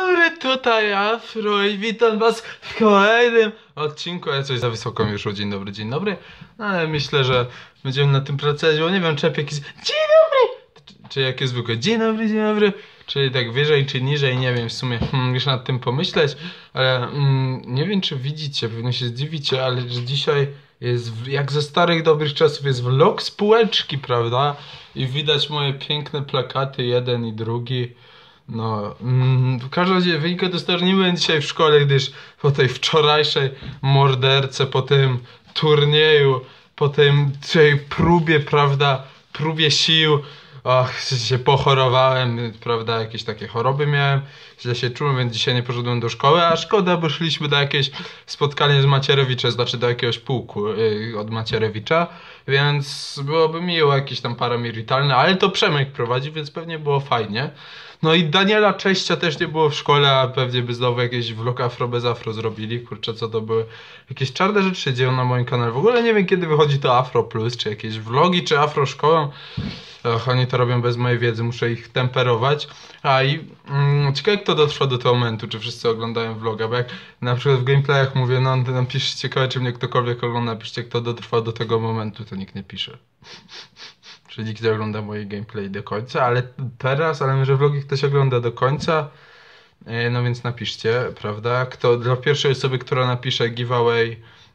dobry, tutaj Afro i witam was w kolejnym odcinku. Ja coś za wysoko mi wyszło, dzień dobry. No ale myślę, że będziemy na tym pracować, bo nie wiem, czy jakiś dzień dobry, czy jakie zwykłe dzień dobry, czyli tak wyżej czy niżej, nie wiem w sumie, muszę nad tym pomyśleć, ale nie wiem czy widzicie, pewnie się zdziwicie, ale że dzisiaj jest, jak ze starych dobrych czasów, jest vlog z półeczki, prawda? I widać moje piękne plakaty, jeden i drugi. No, w każdym razie wynika to z tego, że nie byłem dzisiaj w szkole, gdyż po tej wczorajszej morderce, po tym turnieju, po tej próbie, prawda, próbie sił, się pochorowałem, prawda, jakieś takie choroby miałem, źle się czułem, więc dzisiaj nie poszedłem do szkoły, a szkoda, bo szliśmy do jakieś spotkanie z Macierewicza, znaczy do jakiegoś pułku od Macierewicza, więc byłoby miło, jakieś tam paramilitarne, ale to Przemek prowadzi, więc pewnie było fajnie. No i Daniela Cześcia też nie było w szkole, a pewnie by znowu jakieś vlog Afro bez Afro zrobili. Kurczę, co to były? Jakieś czarne rzeczy się dzieją na moim kanale. W ogóle nie wiem, kiedy wychodzi to Afro Plus, czy jakieś vlogi, czy Afro Szkołą. Oni to robią bez mojej wiedzy, muszę ich temperować. Ciekawe, kto dotrwa do tego momentu, czy wszyscy oglądają vloga, bo jak na przykład w gameplayach mówię, no napiszcie, ciekawe, czy mnie ktokolwiek ogląda, napiszcie, kto dotrwa do tego momentu, to nikt nie pisze. Czyli nikt nie ogląda moje gameplay do końca, ale może vlogi ktoś ogląda do końca, no więc napiszcie, prawda? Kto dla pierwszej osoby, która napisze giveaway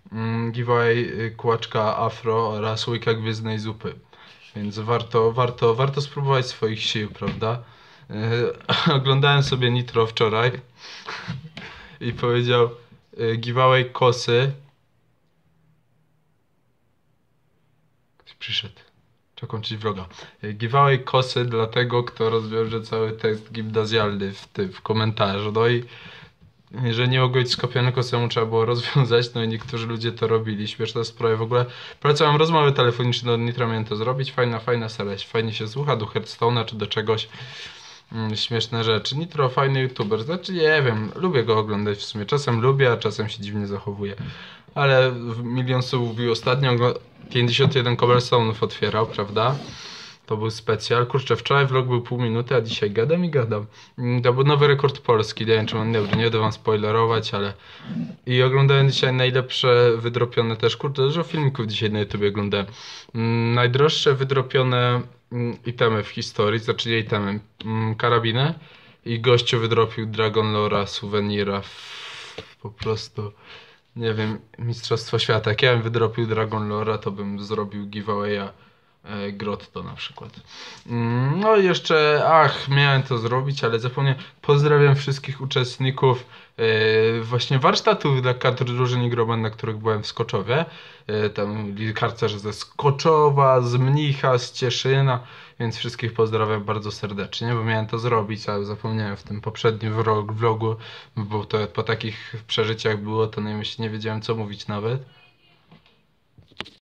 kłaczka Afro oraz łyka gwiezdnej zupy. Więc warto spróbować swoich sił, prawda? Oglądałem sobie Nitro wczoraj i powiedział giveaway kosy. Ktoś przyszedł. Trzeba kończyć vloga. Giveaway kosy dla tego, kto rozwiąże cały tekst gimnazjalny w komentarzu. No i jeżeli nie mogło być skopione kosę, trzeba było rozwiązać, no i niektórzy ludzie to robili. Śmieszna sprawa. W ogóle polecam rozmowy telefoniczne do Nitra, miałem to zrobić. Fajna seria, fajnie się słucha, do Hearthstone'a czy do czegoś. Śmieszne rzeczy. Nitro, fajny youtuber, znaczy nie wiem, lubię go oglądać w sumie. Czasem lubię, a czasem się dziwnie zachowuje. Ale milion subów wbił ostatnio, 51 cobblestone'ów otwierał, prawda? To był specjal. Kurczę, wczoraj vlog był pół minuty, a dzisiaj gadam. To był nowy rekord polski, nie wiem czy on dobry, nie będę wam spoilerować, ale... I oglądałem dzisiaj najlepsze wydropione też, kurczę, dużo filmików dzisiaj na YouTube oglądałem. Najdroższe wydropione itemy w historii, znaczy nie itemy, karabiny. I gościu wydropił Dragon Lore'a, suwenira, po prostu... Nie wiem, Mistrzostwo Świata. Jak ja bym wydropił Dragon Lore'a, to bym zrobił giveawaya Grotto na przykład. No i jeszcze, miałem to zrobić, ale zapomniałem. Pozdrawiam wszystkich uczestników właśnie warsztatów dla kadr drużyny Groban, na których byłem w Skoczowie. Tam karcerze ze Skoczowa, z Mnicha, z Cieszyna, więc wszystkich pozdrawiam bardzo serdecznie, bo miałem to zrobić, ale zapomniałem w tym poprzednim vlogu, bo to po takich przeżyciach było, to nie wiedziałem co mówić nawet.